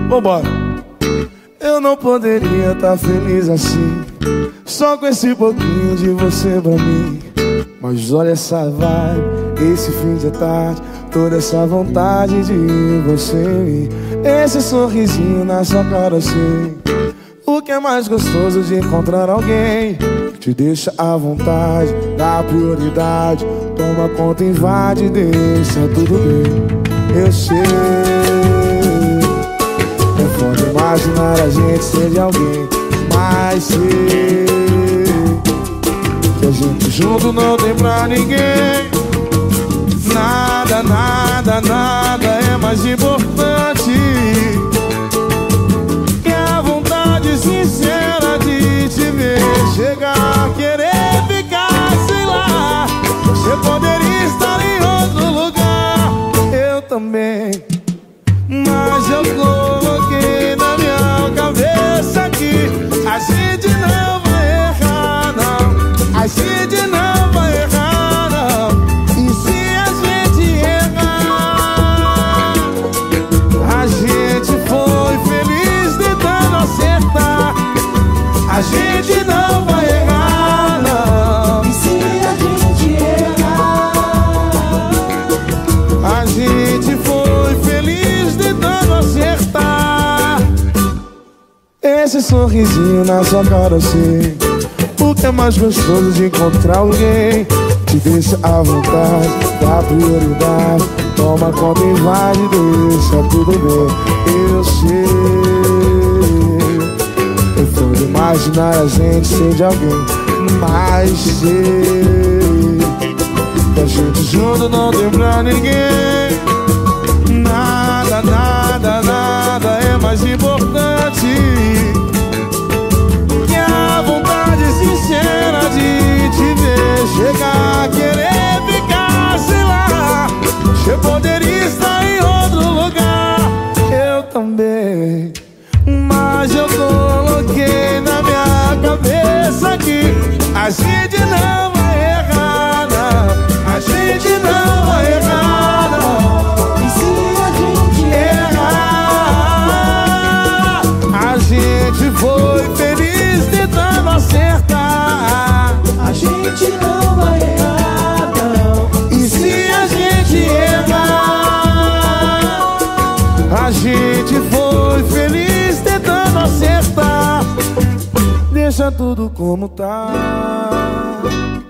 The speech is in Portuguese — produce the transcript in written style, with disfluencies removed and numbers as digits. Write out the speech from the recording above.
Vambora. Eu não poderia estar feliz assim, só com esse pouquinho de você pra mim. Mas olha essa vibe, esse fim de tarde, toda essa vontade de você em mim. Esse sorrisinho na sua cara, eu sei o que é mais gostoso de encontrar alguém que te deixa à vontade, dá prioridade, toma conta, invade, deixa tudo bem. Eu sei, é foda imaginar a gente ser de alguém, mas sei que a gente junto não tem pra ninguém. Nada, nada, nada é mais importante que a vontade sincera de te ver. Chegar a querer ficar, sei lá, você poderia estar em outro lugar, eu também. Mas eu coloquei na minha cabeça que a gente não vai errar, não. A gente não vai errar, não. E se a gente errar, a gente foi feliz tentando acertar. A gente não vai errar, não. E se a gente errar, a gente foi feliz tentando acertar. Esse sorrisinho na sua cara, eu sei o que é mais gostoso de encontrar alguém que te deixa à vontade, dá prioridade, toma conta, invade, deixa tudo bem. Eu sei, eu fui imaginar a gente ser de alguém, mas sei que a gente junto não tem pra ninguém. Nada, nada, nada é mais importante que a vontade sincera de te ver. Chegar a querer ficar, sei lá, você poderia estar em outro lugar, eu também. Mas eu coloquei na minha cabeça que a gente não vai errar, não. A gente não vai errar, não. e se a gente Errar, a gente foi feliz tentando acertar. a gente não vai errar, não. E se a gente errar, a gente foi feliz tentando acertar. Deixa tudo como tá.